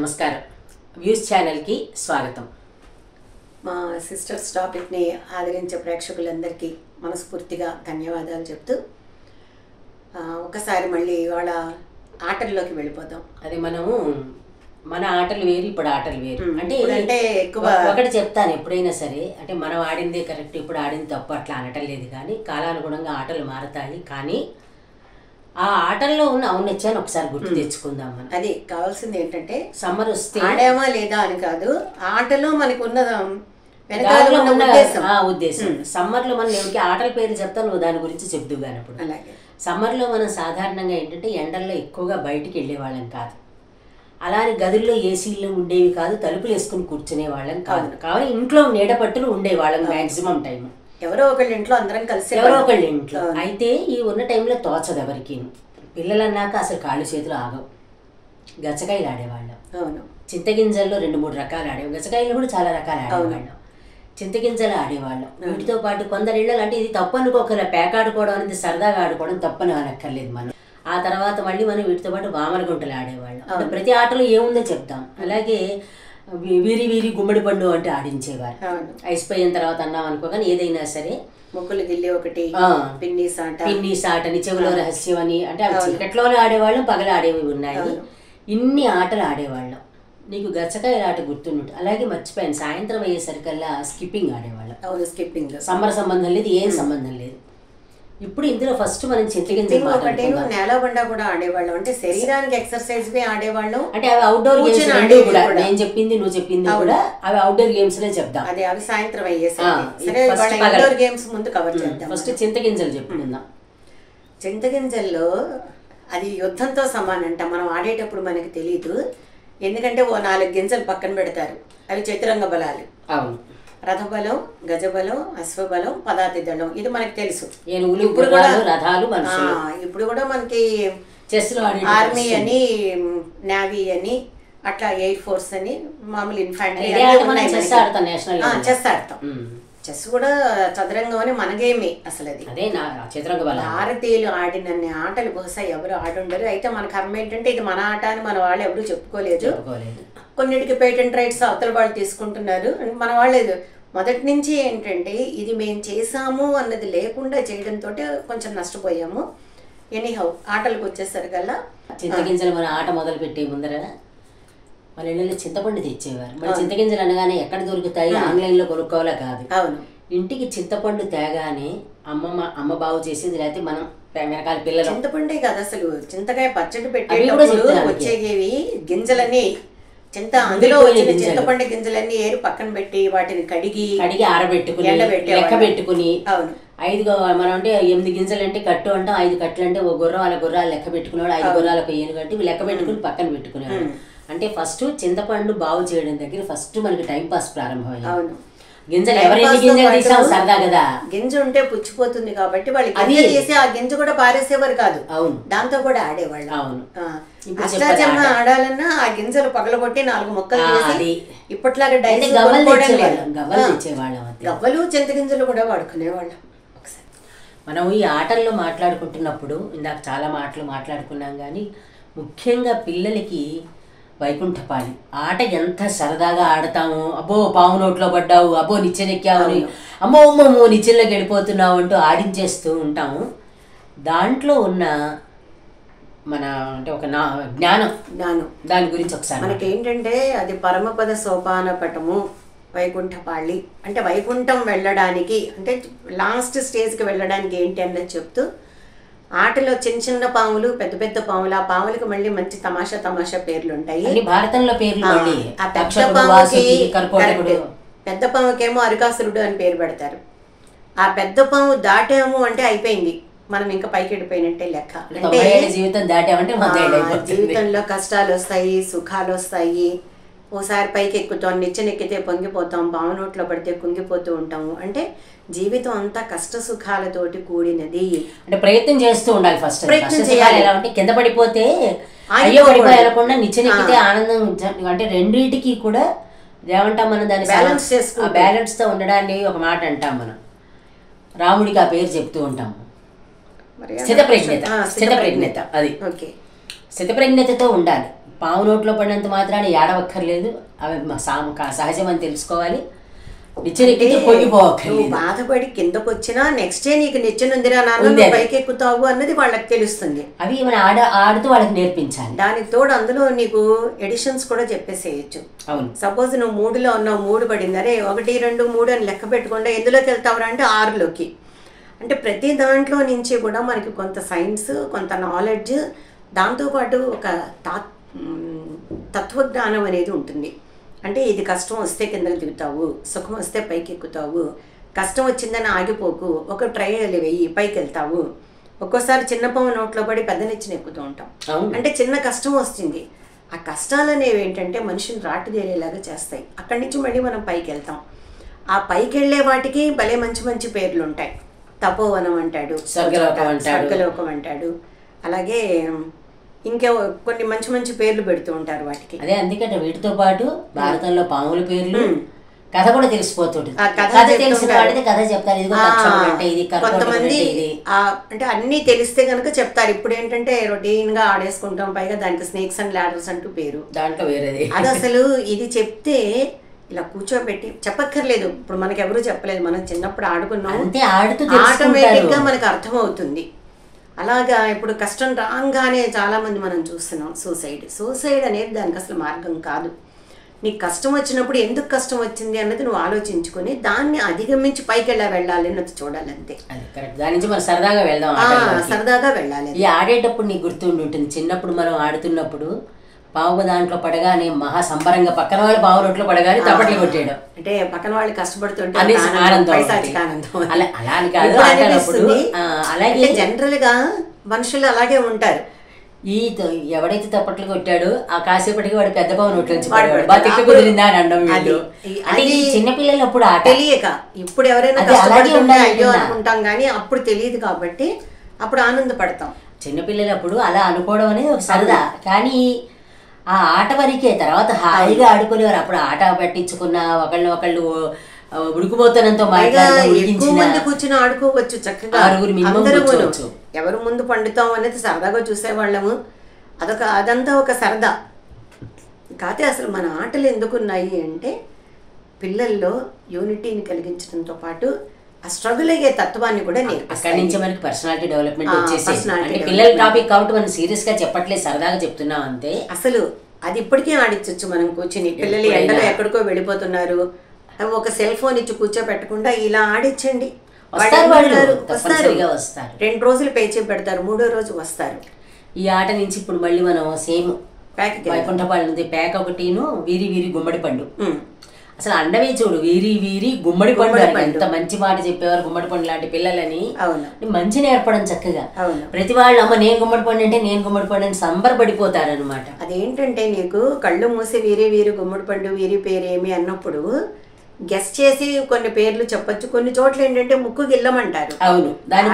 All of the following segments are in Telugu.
నమస్కారం. వ్యూస్ ఛానల్కి స్వాగతం. మా సిస్టర్స్ టాపిక్ని ఆదరించే ప్రేక్షకులందరికీ మనస్ఫూర్తిగా ధన్యవాదాలు చెప్తూ ఒకసారి మళ్ళీ ఇవాళ ఆటల్లోకి వెళ్ళిపోదాం. అది మనము మన ఆటలు వేరు, ఇప్పుడు ఆటలు వేరు. అంటే ఎక్కువ ఒకటి చెప్తాను, ఎప్పుడైనా సరే అంటే మనం ఆడిందే కరెక్ట్, ఇప్పుడు ఆడింది తప్పు అట్లా అనటం లేదు. కానీ కాలానుగుణంగా ఆటలు మారతాయి. కానీ ఆ ఆటల్లో ఉన్న ఔన్నత్యాన్ని ఒకసారి గుర్తు తెచ్చుకుందాం. మనం అది కావాల్సింది ఏంటంటే సమ్మర్ వస్తే ఆడామా లేదా అని కాదు, ఆటలో మనకు ఉన్న ఉద్దేశం. సమ్మర్ లో మనం ఎవరికి ఆటల పేరు చెప్తాను, నువ్వు దాని గురించి చెప్దు కానప్పుడు. అలాగే సమ్మర్ లో మనం సాధారణంగా ఏంటంటే ఎండల్లో ఎక్కువగా బయటికి వెళ్ళే వాళ్ళం కాదు, అలానే గదుల్లో ఏసీలు ఉండేవి కాదు, తలుపులు వేసుకుని కూర్చునే వాళ్ళం కాదు. కాబట్టి ఇంట్లో నీడపట్టులు ఉండేవాళ్ళం మ్యాక్సిమం టైం. ఎవరో ఒకళ్ళ ఇంట్లో అందరం కలిసి ఎవరో ఒకళ్ళ ఇంట్లో. అయితే ఈ ఉన్న టైంలో తోచదు ఎవరికి. పిల్లలు అన్నాక అసలు కాళ్ళు చేతులు ఆగవు. గచ్చకాయలు ఆడేవాళ్ళం. అవును, చింతగింజల్లో 2-3 రకాలు ఆడేవాళ్ళం. గచ్చకాయలు కూడా చాలా రకాలు ఆడేవాళ్ళం. చింతగింజలు ఆడేవాళ్ళం. వీటితో పాటు కొందరు ఇళ్ళలు అంటే ఇది తప్పు అనుకోకరా, పేకాడుకోవడం అనేది సరదాగా ఆడుకోవడం తప్పని అనక్కర్లేదు మనం. ఆ తర్వాత మళ్ళీ మనం వీటితో పాటు వామరగుంటలు ఆడేవాళ్ళం. అంటే ప్రతి ఆటలో ఏముందో చెప్తాం. అలాగే వీరి వీరి గుమ్మడి పండు అంటే ఆడించేవారు. అయిపోయిన తర్వాత అన్నాం అనుకో. కానీ ఏదైనా సరే ముక్కులు గిల్లి ఒకటి, పిన్ని సాట అని, చెవులో రహస్యం అని, అంటే అవి చీకట్లోనే ఆడేవాళ్ళం, పగల ఆడేవి ఉన్నాయి. ఇన్ని ఆటలు ఆడేవాళ్ళం. నీకు గచ్చకాయల ఆట గుర్తుంటుంది. అలాగే మర్చిపోయాను, సాయంత్రం అయ్యేసరికల్లా స్కిప్పింగ్ ఆడేవాళ్ళం. స్కిప్పింగ్ సమ్మర్ సంబంధం లేదు, ఏం సంబంధం లేదు. ఇప్పుడు ఇందులో ఫస్ట్ మనం చింతగింజలు నేలబండ కూడా ఆడేవాళ్ళం. అంటే శరీరానికి ఎక్సర్సైజ్ ఆడేవాళ్ళం. అంటే అవి అవుట్డోర్ గేమ్స్ కూడా. నేను చెప్పింది నువ్వు చెప్పింది కూడా అవి అవుట్డోర్ గేమ్స్ లే చెప్దాం. అదే అవి సాయంత్రం అయ్యేసరికి గేమ్స్ ముందు కవర్ చేద్దాం. ఫస్ట్ చింతగింజలు చెప్పుకుందాం. చింతగింజల్లో అది యుద్ధంతో సమానంట. మనం ఆడేటప్పుడు మనకి తెలియదు, ఎందుకంటే ఓ 4 గింజలు పక్కన పెడతారు. అవి చతురంగ బలాలు. అవును, రథబలం, గజబలం, అశ్వబలం, పదాతి దళం. ఇది మనకి తెలుసు. ఇప్పుడు కూడా రథాలు ఇప్పుడు కూడా మనకి చెస్ లో ఆర్మీ అని, నేవీ అని, అట్లా ఎయిర్ ఫోర్స్ అని, మామూలు ఇన్ఫాంట్రీ చెస్ ఆడతాం. చెస్ కూడా చదరంగం అని మన గేమే అసలు. అది భారతీయులు ఆడినన్ని ఆటలు బహుశా ఎవరు ఆడుండరు. అయితే మన కర్మ ఏంటంటే ఇది మన ఆట అని మన వాళ్ళు ఎవరు చెప్పుకోలేదు. కొన్నిటికి పేటెంట్ రైట్స్ అవతల వాళ్ళు తీసుకుంటున్నారు. మన వాళ్ళు మొదటి నుంచి ఏంటంటే ఇది మేము చేసాము అన్నది లేకుండా చేయడంతో కొంచెం నష్టపోయాము. ఎనీహౌ ఆటలకు వచ్చేసరికల్లా చింతగింజలు మన ఆట మొదలు పెట్టే ముందర మన ఇళ్ళలో చింతపండు తెచ్చేవారు. మన చింతగింజలు అనగానే ఎక్కడ దొరుకుతాయి, ఆన్లైన్ లో కొనుక్కోవాలా కాదు. అవును, ఇంటికి చింతపండు తేగానే అమ్మ బాగు చేసేది. లేకపోతే మనం వెనకాల పిల్లలు చింతపండే కాదు అసలు, చింతకాయ పచ్చడి పెట్టేటప్పుడు వచ్చేవి గింజలని అందులో చింతపండు గింజలన్నీ ఏరి పక్కన పెట్టి వాటిని కడిగి ఆరబెట్టుకుని లెక్క పెట్టుకుని 5 మనం అంటే 8 గింజలు అంటే కట్టు అంటాం. 5 కట్టలు అంటే ఓ గుర్రాలు లెక్క పెట్టుకునేవాడు. 5 గుర్రాలకు 1 కట్టి లెక్క పెట్టుకుని పక్కన పెట్టుకునేవాడు. అంటే ఫస్ట్ చింతపండు బాగు చేయడం దగ్గర ఫస్ట్ మనకి టైం పాస్ ప్రారంభమైంది. గింజలు ఎవరైనా గింజలు తీసాము సరదా కదా. గింజ ఉంటే పుచ్చిపోతుంది కాబట్టి వాళ్ళు అది చేసి ఆ గింజ కూడా పారేసేవారు కాదు. అవును, దాంతో కూడా ఆడేవాళ్ళు. అవును, అష్టాచమ్మ ఆడాలన్నా ఆ గింజలు పగలగొట్టి 4 ముక్కలు చేసి ఇప్పట్లాగా గవ్వలు చింతగింజలు కూడా వాడుకునేవాళ్ళం. మనం ఈ ఆటల్లో మాట్లాడుకుంటున్నప్పుడు ఇందాక చాలా మాటలు మాట్లాడుకున్నాం. కానీ ముఖ్యంగా పిల్లలకి వైకుంఠపాళి ఆట ఎంత సరదాగా ఆడతాము. అబ్బో పాము నోట్లో పడ్డావు, అబ్బో నిచ్చెనెక్కావు, అమ్మో నిచ్చెనలోకి వెళ్ళిపోతున్నావు అంటూ ఆడించేస్తూ ఉంటాము. దాంట్లో ఉన్న మన అంటే ఒక జ్ఞానం దాని గురించి ఒకసారి మనకేంటంటే అది పరమపద సోపాన పటము వైకుంఠపాళి. అంటే వైకుంఠం వెళ్ళడానికి అంటే లాస్ట్ స్టేజ్కి వెళ్ళడానికి ఏంటి అన్నది చెప్తూ ఆటలో చిన్న పాములు, పెద్ద పెద్ద పాములు. ఆ పాములకు మళ్ళీ మంచి తమాషా పేర్లు ఉంటాయి. భారతంలో పేర్లు. ఆ పెద్ద పాముకేమో అరికాసురుడు అని పేరు పెడతారు. ఆ పెద్ద పాము దాటాము అంటే అయిపోయింది, మనం ఇంకా పైకి వెళ్ళిపోయినట్టే లెక్క. అంటే జీవితంలో కష్టాలు వస్తాయి, సుఖాలు వస్తాయి. ఓసారి పైకి ఎక్కుతాం, నిచ్చెనెక్కితే పొంగిపోతాం, పాము నోట్లో పడితే కుంగిపోతూ ఉంటాము. అంటే జీవితం అంతా కష్ట సుఖాలతోటి కూడినది. అంటే ప్రయత్నం చేస్తూ ఉండాలి. ఫస్ట్ ప్రయత్నం చేయాలి. ఎలా అంటే కింద పడిపోతే అయ్యో పడిపోయాలకుండా నిచ్చెనెక్కితే ఆనందం. అంటే రెండింటికి కూడా ఏమంటాం మనం, దాన్ని బ్యాలెన్స్ చేసుకో, బ్యాలెన్స్ తో ఉండడాన్ని ఒక మాట అంటాం మనం. రాముడికి ఆ పేరు చెప్తూ ఉంటాము, స్థితప్రజ్ఞత. అది స్థితప్రజ్ఞతతో ఉండాలి. పాము నోట్లో పడినంత మాత్రాన్ని ఏడవక్కర్లేదు, అవి సహజం అని తెలుసుకోవాలి. నువ్వు బాధపడి కిందకు వచ్చినా నెక్స్ట్ డే నీకు నిచ్చెనుందిరా నాన్న పైకి ఎక్కుతావు అన్నది వాళ్ళకి తెలుస్తుంది. అవి మన ఆడుతూ వాళ్ళకి నేర్పించాలి. దానికి తోడు అందులో నీకు ఎడిషన్స్ కూడా చెప్పేసేయచ్చు. అవును, సపోజ్ నువ్వు 3లో ఉన్నావు, 3 పడింది, అరే 1, 2, 3 అని లెక్క పెట్టుకుంటే ఎందులోకి వెళ్తావురా అంటే 6లోకి. అంటే ప్రతి దాంట్లో నుంచి కూడా మనకి కొంత సైన్స్, కొంత నాలెడ్జ్, దాంతోపాటు ఒక తత్వజ్ఞానం అనేది ఉంటుంది. అంటే ఇది కష్టం వస్తే కిందకి దిగుతావు, సుఖం వస్తే పైకి ఎక్కుతావు, కష్టం వచ్చిందని ఆగిపోకు, ఒక ట్రయల్ వెయ్యి పైకి వెళ్తావు. ఒక్కోసారి చిన్న పాము నోట్లో పడి పెద్ద నెచ్చిన ఎక్కుతూ ఉంటాం. అంటే చిన్న కష్టం వస్తుంది, ఆ కష్టాలు అనేవి ఏంటంటే మనిషిని రాటుదేరేలాగా చేస్తాయి. అక్కడి నుంచి మళ్ళీ మనం పైకి వెళ్తాం. ఆ పైకి వెళ్ళే వాటికి భలే మంచి మంచి పేర్లు ఉంటాయి. తపోవనం అంటాడు, స్వర్గలోకం అంటాడు, అలాగే ఇంకా కొన్ని మంచి మంచి పేర్లు పెడుతూ ఉంటారు వాటికి. అదే అందుకంటే వీటితో పాటు భారతంలో పాముల పేర్లు, కథ కూడా తెలిసిపోతుంది. కొంతమంది అంటే అన్ని తెలిస్తే కనుక చెప్తారు. ఇప్పుడు ఏంటంటే రొటీన్ గా ఆడేసుకుంటాం, పైగా దానికి స్నేక్స్ అండ్ లాడర్స్ అంటూ పేరు, దాంట్లో వేరేది. అది అసలు ఇది చెప్తే ఇలా కూర్చోబెట్టి చెప్పక్కర్లేదు. ఇప్పుడు మనకి ఎవరు చెప్పలేదు, మనం చిన్నప్పుడు ఆడుకున్నాం, ఆటోమేటిక్ గా మనకు అర్థం అవుతుంది. అలాగా ఇప్పుడు కష్టం రాగానే చాలా మంది మనం చూస్తున్నాం సూసైడ్ అనేది దానికి అసలు మార్గం కాదు. నీకు కష్టం వచ్చినప్పుడు ఎందుకు కష్టం వచ్చింది అన్నది నువ్వు ఆలోచించుకొని దాన్ని అధిగమించి పైకి వెళ్ళాలి అన్నది చూడాలంతే. దాని నుంచి మనం సరదాగా వెళ్దాం, సరదాగా వెళ్ళాలి. ఈ ఆడేటప్పుడు నీకు గుర్తుండి ఉంటుంది, చిన్నప్పుడు మనం ఆడుతున్నప్పుడు పావు దాంట్లో పడగానే మహా సంబరంగా పక్కన వాళ్ళు పావు నోట్లో పడగానే తప్పట్లు కొట్టేయడం, అంటే పక్కన వాళ్ళు కష్టపడుతుంటే అలాగే జనరల్ గా మనుషులు అలాగే ఉంటారు. ఎవడైతే తప్పట్లు కొట్టాడో ఆ కాసేపటికి వాడు పెద్ద పావు నోట్లో నుంచి పడేవాడు, కుదిరిందా అని అనడం. అంటే చిన్నపిల్లలు అప్పుడు తెలియక, ఇప్పుడు ఎవరైనా అయ్యో అనుకుంటాం కానీ అప్పుడు తెలియదు కాబట్టి అప్పుడు ఆనందపడతాం. చిన్నపిల్లలు అప్పుడు అలా అనుకోవడం అనేది ఒక సరదా. కానీ ఆ ఆట వరకే, తర్వాత హాయిగా ఆడుకునేవారు. అప్పుడు ఆట పట్టించుకున్న ఒకళ్ళు ఉడికిపోతానంతో కూర్చుని ఆడుకోవచ్చు చక్కగా, ఎవరు ముందు పండుతాం అనేది సరదాగా చూసేవాళ్ళము. అదంతా ఒక సరదా. కాకపోతే అసలు మన ఆటలు ఎందుకున్నాయి అంటే పిల్లల్లో యూనిటీని కలిగించడంతో పాటు ఆ స్ట్రగుల్ అయ్యే తత్వాన్ని కూడా అక్కడి నుంచి మనకి పర్సనాలిటీ డెవలప్మెంట్ వచ్చేసి పిల్లల టాపిక్ కాబట్టి మనం సీరియస్ గా చెప్పట్లేదు, సరదాగా చెప్తున్నాం అంతే. అసలు అది ఇప్పటికే ఆడించవచ్చు మనం కూర్చుని. పిల్లలు ఎండలో ఎక్కడికో వెళ్ళిపోతున్నారు, ఒక సెల్ ఫోన్ ఇచ్చి కూర్చోబెట్టకుండా ఇలా ఆడించండి, వస్తారు. 2 రోజులు పేచీ పెడతారు, 3వ రోజు వస్తారు. ఈ ఆట నుంచి ఇప్పుడు మళ్ళీ మనం సేమ్ వైకుంఠపాళి ఉంది, పేక ఒకటిను వీరి వీరి గుమ్మడి పండు. అసలు అండవే చూడు, వీరి వీరి గుమ్మడి పండు, ఎంత మంచి మాట చెప్పేవారు. గుమ్మడి పండు లాంటి పిల్లలని మంచి నేర్పడం చక్కగా. ప్రతి వాళ్ళు అమ్మ నేను గుమ్మడి పండు అంటే నేను గుమ్మడి పండు అని సంబరపడిపోతారు అనమాట. అదేంటంటే నీకు కళ్ళు మూసి వీరి వీరి గుమ్మడి పండు వీరి పేరేమి అన్నప్పుడు గెస్ చేసి కొన్ని పేర్లు చెప్పొచ్చు. కొన్ని చోట్ల ఏంటంటే ముక్కు గిల్లమంటారు. అవును,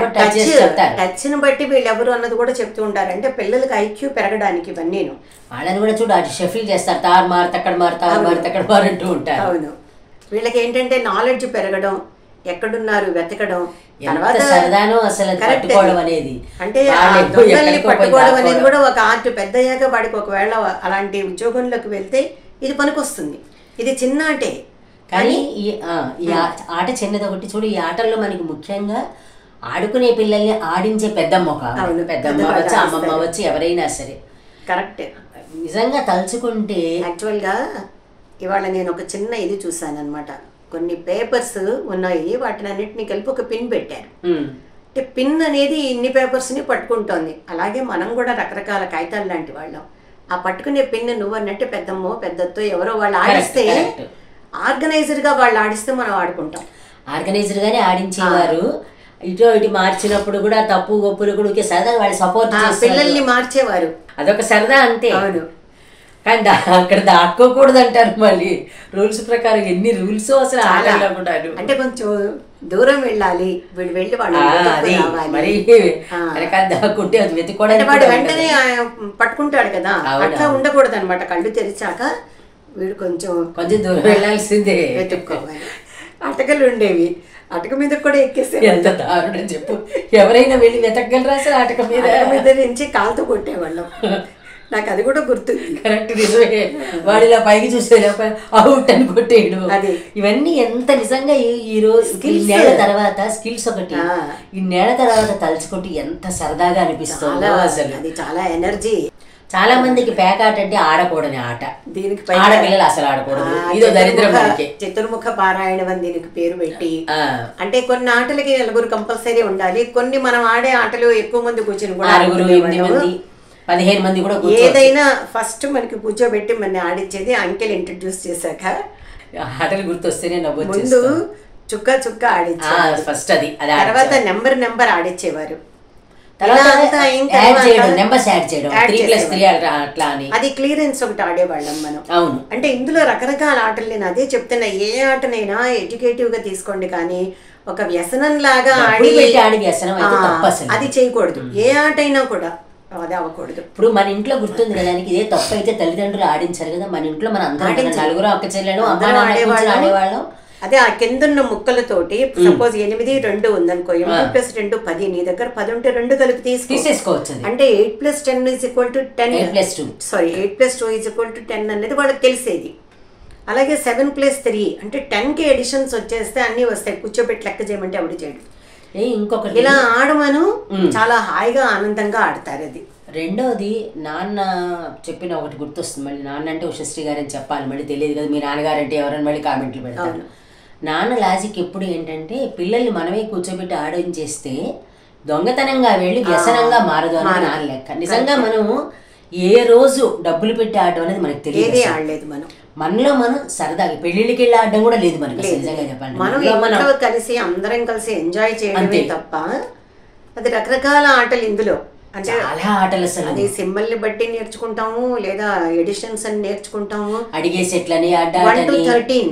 టచ్ ని బట్టి వీళ్ళు ఎవరు అన్నది కూడా చెప్తూ ఉంటారు. అంటే పిల్లలకి ఐక్యూ పెరగడానికి ఇవన్నీ. వాళ్ళని కూడా చూడు అటు షఫిల్ చేస్తారు, తారు మారు తక్కడ మారు తారు మారు తక్కడ మారు అంటూ ఉంటారు. అవును, వీళ్ళకి ఏంటంటే నాలెడ్జ్ పెరగడం, ఎక్కడున్నారు వెతకడం, తర్వాత సరదాను అసలు పట్టుకోవడం అనేది. అంటే దొంగల్ని పట్టుకోవడం అనేది కూడా ఒక ఆర్ట్. పెద్దయ్యాక వాడికి ఒకవేళ అలాంటి ఉద్యోగంలోకి వెళ్తే ఇది పనికొస్తుంది. ఇది చిన్న ఆటే కానీ ఈ ఆట చిన్నది ఒకటి చూడు. ఈ ఆటల్లో మనకి ముఖ్యంగా ఆడుకునే పిల్లల్ని ఆడించే పెద్దమ్మ పెద్దమ్మ అవ్వచ్చు, అమ్మమ్మ అవ్వచ్చు, ఎవరైనా సరే. కరెక్ట్. నిజంగా తలుచుకుంటే యాక్చువల్గా ఇవాళ నేను ఒక చిన్న ఇది చూసాను అనమాట. కొన్ని పేపర్స్ ఉన్నాయి, వాటిని అన్నిటిని కలిపి ఒక పిన్ పెట్టారు. అంటే పిన్ అనేది ఇన్ని పేపర్స్ని పట్టుకుంటోంది. అలాగే మనం కూడా రకరకాల కాగితాలు లాంటి వాళ్ళం. ఆ పట్టుకునే పిన్ నువ్వు అన్నట్టు పెద్దమ్మో పెద్దతో ఎవరో వాళ్ళు ఆడిస్తే, ఆర్గనైజర్ గా వాళ్ళు ఆడిస్తే మనం ఆడుకుంటాం. ఆర్గనైజర్ గానే ఆడించేవారు. ఇటు మార్చినప్పుడు కూడా తప్పు గొప్పులు కూడా సరదా వాళ్ళు సపోర్ట్ పిల్లల్ని మార్చేవారు. అదొక సరదా అంతే. అవును, కానీ అక్కడ దాక్కోకూడదు అంటారు. మళ్ళీ రూల్స్ ప్రకారం ఎన్ని రూల్స్ అసలు ఆడాలనుకుంటారు. అంటే కొంచెం దూరం వెళ్ళాలి, వీడు వెళ్ళి వాడు మరి దాక్కుంటే అది వెతుక్కోవడానికి వాడు వెంటనే పట్టుకుంటాడు కదా, అట్లా ఉండకూడదు అనమాట. కళ్ళు తెరిచాక వీడు కొంచెం దూరం వెళ్ళాల్సిందే, వెతుక్కోవాలి. అటకలు ఉండేవి, అటక మీద కూడా ఎక్కేస్తే ఎంత దారుణం చెప్పు. ఎవరైనా వెళ్ళి వెతకగలరా అసలు? అటక మీద నుంచి కాలుతో కొట్టేవాళ్ళం. నాకు అది కూడా గుర్తుంది. కరెక్ట్, నిజమే. వాడు ఇలా పైకి చూసే అవుట్ అని కొట్టేయడం, ఇవన్నీ ఎంత నిజంగా ఈ రోజు నేల తర్వాత స్కిల్స్ ఒకటి ఈ నేల తర్వాత తలుచుకుంటే ఎంత సరదాగా అనిపిస్తుందో అసలు. అది చాలా ఎనర్జీ. చాలా మందికి పేకాట అంటే ఆడకూడని ఆట, దీనికి ఆడపిల్లలు అసలు ఆడకూడదు, ఇదో దరిద్రం. చతుర్ముఖ పారాయణం అని దీనికి పేరు పెట్టి, అంటే కొన్ని ఆటలకి నలుగురు కంపల్సరీ ఉండాలి, కొన్ని మనం ఆడే ఆటలు ఎక్కువ మంది కూర్చొని కూడా 8 మంది 15 మంది కూడా ఏదైనా ఫస్ట్ మనకి కూర్చోబెట్టి మన ఆడిచ్చేది. అంకెల్ ఇంట్రడ్యూస్ చేశాక ఆటలు గుర్తొస్తేనే నవ్వు. ముందు చుక్క చుక్క ఆడిచ్చేవారు ఫస్ట్, అది తర్వాత నెంబర్ ఆడిచ్చేవారు. అది క్లియరెన్స్ ఒకటి ఆడేవాళ్ళం మనం. అంటే ఇందులో రకరకాల ఆటలు, నేను అదే చెప్తున్నా, ఏ ఆటనైనా ఎడ్యుకేటివ్ గా తీసుకోండి, కానీ ఒక వ్యసనం లాగా ఆడి అది చేయకూడదు. ఏ ఆట అయినా కూడా అది అవ్వకూడదు. ఇప్పుడు మన ఇంట్లో గుర్తుంది కదా, ఇదే తప్పు అయితే తల్లిదండ్రులు ఆడించారు కదా, మన ఇంట్లో మన అందరం నలుగురు అక్క చెల్లెలు ఆడేవాళ్ళం. అదే ఆ కిందన్న ముక్కలతోటి సపోజ్ 8, 2 ఉందనుకో, 8 + 2 10, నీ దగ్గర 10 ఉంటే 2 కలిపి తీసేసుకోవచ్చు. అంటే 8 + 10 = 10, సారీ 8 + 2 = 10 అనేది వాళ్ళకి తెలిసేది. అలాగే 7 + 3 అంటే 10కి ఎడిషన్స్ వచ్చేస్తే అన్ని వస్తాయి, కూర్చోబెట్టి లెక్క చేయమంటే అప్పుడు చేయడం. ఇంకొకటి ఇలా ఆడమను చాలా హాయిగా ఆనందంగా ఆడతారు. అది రెండోది, నాన్న చెప్పిన ఒకటి గుర్తొస్తుంది మళ్ళీ. నాన్న అంటే ఉషశ్రీ గారు అని చెప్పాలి, మళ్ళీ తెలియదు కదా మీ నాన్నగారు అంటే ఎవరని మళ్ళీ కామెంట్లు పెడతారు. నాన్న లాజిక్ ఎప్పుడు ఏంటంటే, పిల్లల్ని మనమే కూర్చోబెట్టి ఆడించేస్తే దొంగతనంగా వెళ్ళి వ్యసనంగా మారదు అని నాన్న లెక్క. నిజంగా మనము ఏ రోజు డబ్బులు పెట్టి ఆడడం అనేది మనకు తెలియదు, ఆడలేదు. మనలో మనం సరదాగా పెళ్లిళ్ళకి వెళ్ళి ఆడడం కూడా లేదు మనకి, నిజంగా చెప్పండి. మనం కలిసి అందరం కలిసి ఎంజాయ్ చేయడమే తప్ప, అది రకరకాల ఆటలు ఇందులో. అంటే చాలా ఆటలు అసలు, అది సింబల్ ని బట్టి నేర్చుకుంటాము, లేదా ఎడిషన్స్ అని నేర్చుకుంటాము. అడిగే సెట్లని 1 to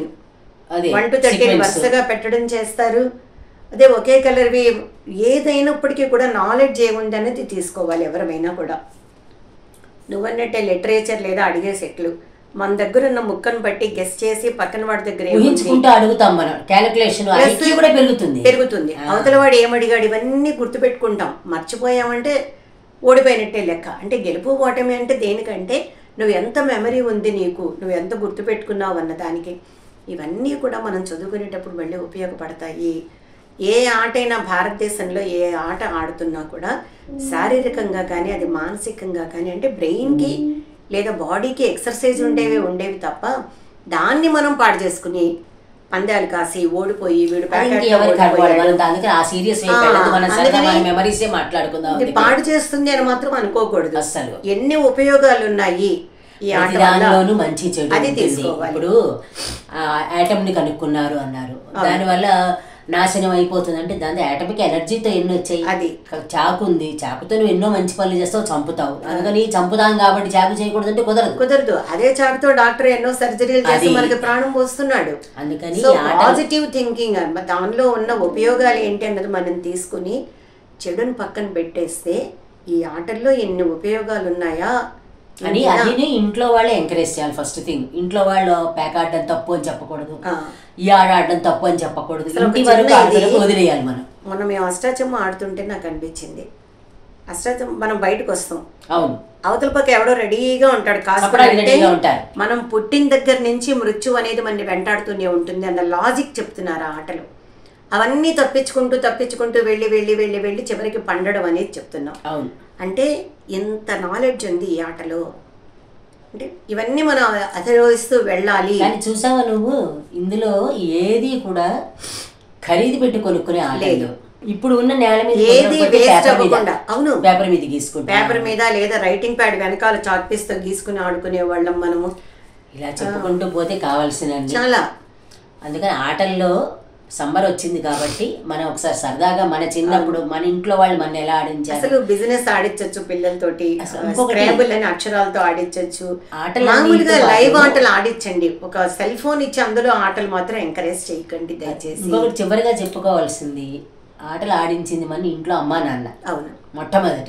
13 వరుసగా పెట్టడం చేస్తారు. అదే ఒకే కలర్వి ఏదైనప్పటికీ కూడా నాలెడ్జ్ ఏముంది అనేది తీసుకోవాలి ఎవరైనా కూడా. నువ్వన్నట్టే లిటరేచర్ లేదా అడిగే సెట్లు, మన దగ్గర ఉన్న ముక్కను బట్టి గెస్ చేసి పక్కన వాడి దగ్గర అడుగుతాం, మనం క్యాలిక్యులేషన్ కూడా పెరుగుతుంది. అవతల వాడు ఏమడిగాడు ఇవన్నీ గుర్తుపెట్టుకుంటాం. మర్చిపోయామంటే ఓడిపోయినట్టే లెక్క. అంటే గెలుపు ఓటమి అంటే దేనికంటే నువ్వు ఎంత మెమరీ ఉంది నీకు, నువ్వు ఎంత గుర్తుపెట్టుకున్నావు అన్న దానికి. ఇవన్నీ కూడా మనం చదువుకునేటప్పుడు మళ్ళీ ఉపయోగపడతాయి. ఏ ఆట అయినా భారతదేశంలో ఏ ఆట ఆడుతున్నా కూడా శారీరకంగా కానీ అది మానసికంగా కానీ, అంటే బ్రెయిన్కి లేదా బాడీకి ఎక్సర్సైజ్ ఉండేవి తప్ప, దాన్ని మనం పాడు చేసుకుని పందాలు కాసి ఓడిపోయి వీడు పాడు చేస్తుంది అని మాత్రం అనుకోకూడదు. అసలు ఎన్ని ఉపయోగాలు ఉన్నాయి ఈ ఆటలోనూ, మంచి చెడు అది తీసుకోవాలి. ఇప్పుడు ఆటమ్ ని కనుక్కున్నారు అన్నారు, దానివల్ల నాశనం అయిపోతుంది అంటే దాని ఆటమిక్ ఎనర్జీతో ఎన్ని వచ్చాయి. అది చాకు ఉంది, చాకుతో నువ్వు ఎన్నో మంచి పనులు చేస్తావు, చంపుతావు. అందుకని చంపుతాం కాబట్టి చాకు చేయకూడదు అంటే కుదరదు. అదే చాకుతో డాక్టర్ ఎన్నో సర్జరీలు చేసి మనకి ప్రాణం పోస్తున్నాడు. అందుకని పాజిటివ్ థింకింగ్, దానిలో ఉన్న ఉపయోగాలు ఏంటి అన్నది మనం తీసుకుని చెడుని పక్కన పెట్టేస్తే ఈ ఆటల్లో ఎన్ని ఉపయోగాలు ఉన్నాయా అని అది ఇంట్లో వాళ్ళే ఎంకరేజ్ చేయాలి. ఫస్ట్ థింగ్, ఇంట్లో వాళ్ళు పేకాడడం తప్పు అని చెప్పకూడదు, ఈ ఆడడం తప్పు అని చెప్పకూడదు, ఇంటి వరకు వదిలేయాలి. మనం మేము అష్టాచమ్మ ఆడుతుంటే నాకు అనిపించింది, అష్టాచమ్మ మనం బయటకు వస్తాం, అవును, అవతల పక్క ఎవడో రెడీగా ఉంటాడు కాస్త, మనం పుట్టిన దగ్గర నుంచి మృత్యు అనేది మన వెంటాడుతూనే ఉంటుంది అన్న లాజిక్ చెప్తున్నారు ఆ ఆటలు. అవన్నీ తప్పించుకుంటూ వెళ్ళి చివరికి పండడం అనేది చెప్తున్నాం. అవును, అంటే ఎంత నాలెడ్జ్ ఉంది ఈ ఆటలో, అంటే ఇవన్నీ మనం అధిరోహిస్తూ వెళ్ళాలి. కానీ చూసావా నువ్వు, ఇందులో ఏది కూడా ఖరీదు పెట్టి కొనుక్కునే ఆటలు. ఇప్పుడు ఉన్న నేల మీద ఏది వేస్ట్ అవ్వకుండా, అవును, పేపర్ మీద గీసుకుంటాం, పేపర్ మీద లేదా రైటింగ్ ప్యాడ్ వెనకాల చాక్ పీస్ తో గీసుకుని ఆడుకునే వాళ్ళం మనము. ఇలా చెప్పుకుంటూ పోతే కావాల్సిన చాలా. అందుకని ఆటల్లో సమ్మర్ వచ్చింది కాబట్టి మనం ఒకసారి సరదాగా మన చిన్నప్పుడు మన ఇంట్లో వాళ్ళు మన ఎలా ఆడించారు. అసలు బిజినెస్ ఆడించవచ్చు పిల్లలతోటి, స్క్రాంబుల్ అని అక్షరాలతో ఆడించవచ్చు. మామూలుగా లైవ్ ఆటలు ఆడించండి. ఒక సెల్ ఫోన్ ఇచ్చి అందులో ఆటలు మాత్రం ఎంకరేజ్ చేయకండి దయచేసి. ఇంకొకటి చివరిగా చెప్పుకోవాల్సింది, ఆటలు ఆడించింది మన ఇంట్లో అమ్మా నాన్న. అవును, మొట్టమొదట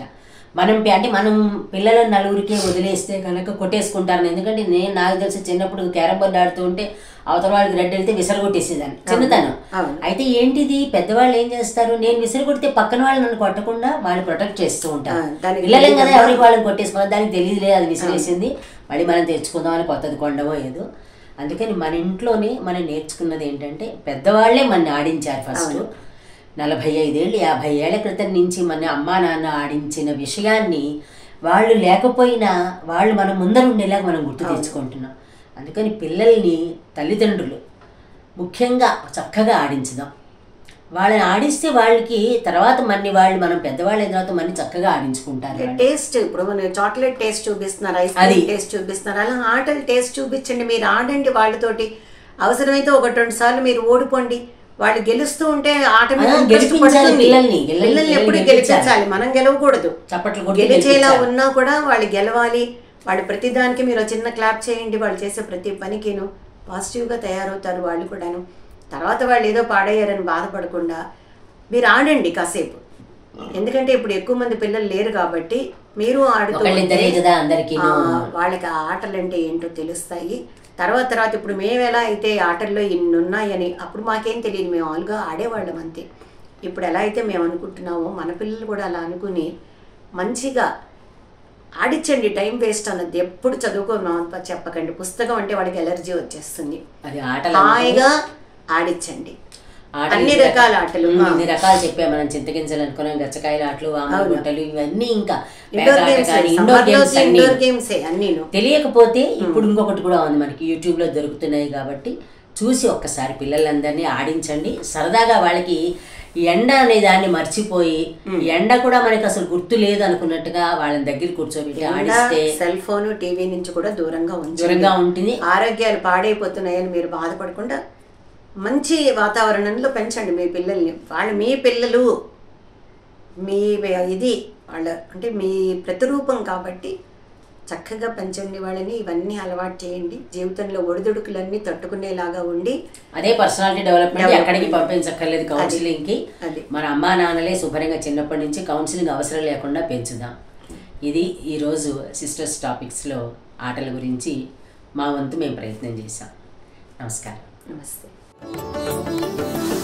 అంటే మనం పిల్లలను నలుగురికి వదిలేస్తే కనుక కొట్టేసుకుంటారు. ఎందుకంటే నాకు తెలిసి చిన్నప్పుడు క్యారమ్ బోర్డు ఆడుతూ ఉంటే అవతల వాళ్ళకి రెడ్ వెళ్తే విసరు కొట్టేసేదాన్ని చిన్నతనం. అయితే ఏంటిది పెద్దవాళ్ళు ఏం చేస్తారు, నేను విసరు కొడితే పక్కన వాళ్ళు నన్ను కొట్టకుండా వాళ్ళు ప్రొటెక్ట్ చేస్తూ ఉంటారు. పిల్లలేం కదా ఎవరికి వాళ్ళని కొట్టేసుకోవాలి, దానికి తెలియదులే అది విసిరేసింది మళ్ళీ మనం తెచ్చుకుందామని కొత్తది కొండమో ఏదో. అందుకని మన ఇంట్లోనే మనం నేర్చుకున్నది ఏంటంటే పెద్దవాళ్లే మన ఆడించారు. ఫస్ట్ 45 ఏళ్ళు 50 ఏళ్ల క్రితం నుంచి మన అమ్మా నాన్న ఆడించిన విషయాన్ని వాళ్ళు లేకపోయినా వాళ్ళు మన ముందర ఉండేలాగా మనం గుర్తు తెచ్చుకుంటున్నాం. అందుకని పిల్లల్ని తల్లిదండ్రులు ముఖ్యంగా చక్కగా ఆడించుదాం. వాళ్ళని ఆడిస్తే వాళ్ళకి తర్వాత మనం పెద్దవాళ్ళు అయిన తర్వాత మన్ని చక్కగా ఆడించుకుంటారు. టేస్ట్ ఇప్పుడు మన చాక్లెట్ టేస్ట్ చూపిస్తున్నారు, ఐస్ క్రీమ్ టేస్ట్ చూపిస్తున్నారు, అలా ఆటలు టేస్ట్ చూపించండి. మీరు ఆడండి వాళ్ళతోటి. అవసరమైతే 1-2 సార్లు మీరు ఓడిపోండి. వాళ్ళు గెలుస్తూ ఉంటే ఆట మీద పిల్లల్ని ఎప్పుడు గెలిపించాలి, మనం గెలవకూడదు. గెలిచేలా ఉన్నా కూడా వాళ్ళు గెలవాలి. వాళ్ళు ప్రతిదానికి మీరు చిన్న క్లాప్ చేయండి. వాళ్ళు చేసే ప్రతి పనికిను పాజిటివ్గా తయారవుతారు వాళ్ళు కూడాను. తర్వాత వాళ్ళు ఏదో పాడయ్యారని బాధపడకుండా మీరు ఆడండి కాసేపు. ఎందుకంటే ఇప్పుడు ఎక్కువ మంది పిల్లలు లేరు కాబట్టి మీరు ఆడుతూ వాళ్ళకి ఆ ఆటలంటే ఏంటో తెలుస్తాయి. తర్వాత ఇప్పుడు మేము ఎలా అయితే ఆటల్లో ఇన్ని ఉన్నాయని అప్పుడు మాకేం తెలియదు, మేము ఆల్గా ఆడేవాళ్ళం అంతే. ఇప్పుడు ఎలా అయితే మేము అనుకుంటున్నామో మన పిల్లలు కూడా అలా అనుకుని మంచిగా ఆడించండి. టైం వేస్ట్ అన్నది ఎప్పుడు చదువుకోమని చెప్పకండి. పుస్తకం అంటే వాడికి ఎలర్జీ వచ్చేస్తుంది. హాయిగా ఆడించండి. అన్ని రకాల ఆటలు, ఇన్ని రకాలు చెప్పాము. మనం చింతగింజలు అనుకున్నాం, గచ్చకాయల ఆటలు, ఆటలు, ఇవన్నీ ఇంకా ఇండోర్ గేమ్స్ అన్ని. తెలియకపోతే ఇప్పుడు ఇంకొకటి కూడా ఉంది మనకి యూట్యూబ్ లో దొరుకుతున్నాయి కాబట్టి చూసి ఒక్కసారి పిల్లలందరినీ ఆడించండి. సరదాగా వాళ్ళకి ఎండ అనే దాన్ని మర్చిపోయి ఎండ కూడా మనకి అసలు గుర్తు లేదు అనుకున్నట్టుగా వాళ్ళని దగ్గర కూర్చోబెట్టి ఆడిస్తే సెల్ ఫోన్ టీవీ నుంచి కూడా దూరంగా ఉంటుంది. ఆరోగ్యాలు పాడైపోతున్నాయని మీరు బాధపడకుండా మంచి వాతావరణంలో పెంచండి మీ పిల్లల్ని. మీ పిల్లలు మీ ఇది వాళ్ళ అంటే మీ ప్రతిరూపం కాబట్టి చక్కగా పెంచండి వాళ్ళని. ఇవన్నీ అలవాటు చేయండి. జీవితంలో ఒడిదుడుకులన్నీ తట్టుకునేలాగా ఉండి అదే పర్సనాలిటీ డెవలప్మెంట్. ఎక్కడికి పంపించక్కర్లేదు కౌన్సిలింగ్కి. మన అమ్మా నాన్నలే శుభ్రంగా చిన్నప్పటి నుంచి కౌన్సిలింగ్ అవసరం లేకుండా పెంచుదాం. ఇది ఈరోజు సిస్టర్స్ టాపిక్స్లో ఆటల గురించి మా వంతు మేము ప్రయత్నం చేశాం. నమస్కారం. నమస్తే.